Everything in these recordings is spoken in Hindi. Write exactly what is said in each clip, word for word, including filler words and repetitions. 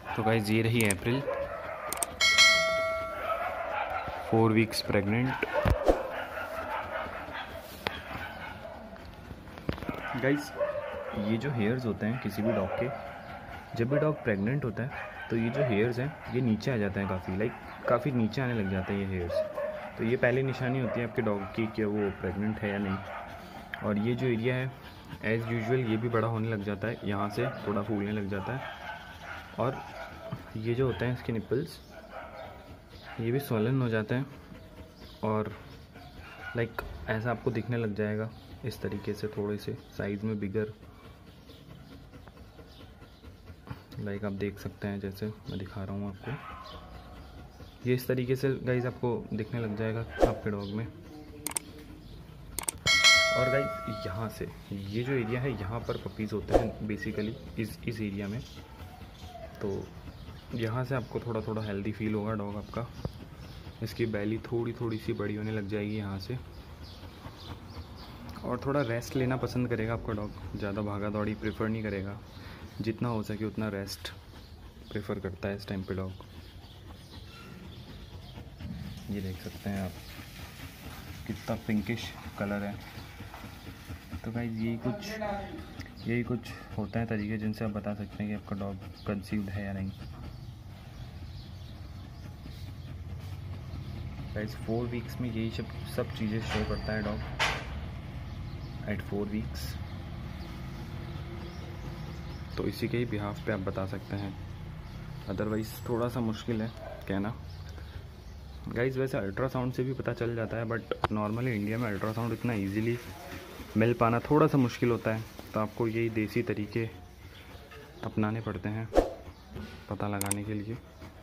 तो गाइस ये रही April, four weeks pregnant. Guys ये जो हेयर्स होते हैं किसी भी डॉग के, जब भी डॉग प्रेग्नेंट होता है तो ये जो हेयर्स हैं ये नीचे आ जाते हैं, काफ़ी लाइक काफ़ी नीचे आने लग जाते हैं ये हेयर्स। तो ये पहली निशानी होती है आपके डॉग की कि वो प्रेग्नेंट है या नहीं। और ये जो एरिया है एज़ यूजुअल ये भी बड़ा होने लग जाता है, यहाँ से थोड़ा फूलने लग जाता है। और ये जो होते हैं इसके निपल्स ये भी स्वलन हो जाते हैं और लाइक ऐसा आपको दिखने लग जाएगा इस तरीके से, थोड़े से साइज़ में बिगर। लाइक आप देख सकते हैं जैसे मैं दिखा रहा हूँ आपको, ये इस तरीके से गाइस आपको दिखने लग जाएगा आपके डॉग में। और गाइस यहाँ से ये जो एरिया है यहाँ पर पपीज़ होते हैं बेसिकली इस इस एरिया में। तो यहाँ से आपको थोड़ा थोड़ा हेल्दी फील होगा डॉग आपका। इसकी बैली थोड़ी थोड़ी सी बड़ी होने लग जाएगी यहाँ से, और थोड़ा रेस्ट लेना पसंद करेगा आपका डॉग, ज़्यादा भागा दौड़ी प्रेफर नहीं करेगा, जितना हो सके उतना रेस्ट प्रेफर करता है इस टाइम पे डॉग। ये देख सकते हैं आप कितना पिंकिश कलर है। तो गाइस यही कुछ यही कुछ होता है तरीके जिनसे आप बता सकते हैं कि आपका डॉग कंसीव्ड है या नहीं। गाइस फोर वीक्स में यही सब सब चीज़ें शो करता है डॉग एट फोर वीक्स। तो इसी के ही बिहाफ पे आप बता सकते हैं, अदरवाइज़ थोड़ा सा मुश्किल है कहना। गाइस वैसे अल्ट्रासाउंड से भी पता चल जाता है, बट नॉर्मली इंडिया में अल्ट्रासाउंड इतना इजीली मिल पाना थोड़ा सा मुश्किल होता है। तो आपको यही देसी तरीके अपनाने पड़ते हैं पता लगाने के लिए।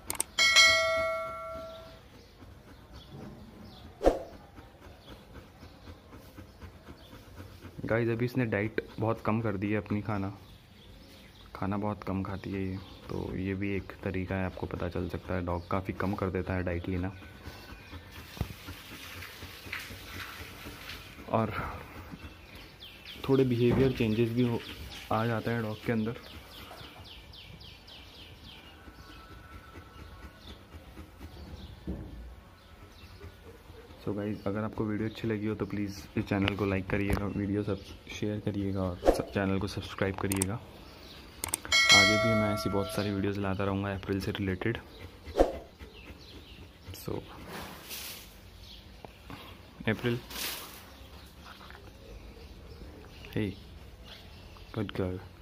गाइस अभी इसने डाइट बहुत कम कर दी है अपनी, खाना खाना बहुत कम खाती है ये, तो ये भी एक तरीका है, आपको पता चल सकता है डॉग काफ़ी कम कर देता है डाइट लेना। और थोड़े बिहेवियर चेंजेस भी हो आ जाते हैं डॉग के अंदर। सो so गाइस अगर आपको वीडियो अच्छी लगी हो तो प्लीज़ इस चैनल को लाइक करिएगा, वीडियो सब शेयर करिएगा और सब चैनल को सब्सक्राइब करिएगा। आगे भी मैं ऐसी बहुत सारी वीडियोस लाता रहूँगा अप्रैल से related. So April, hey good girl.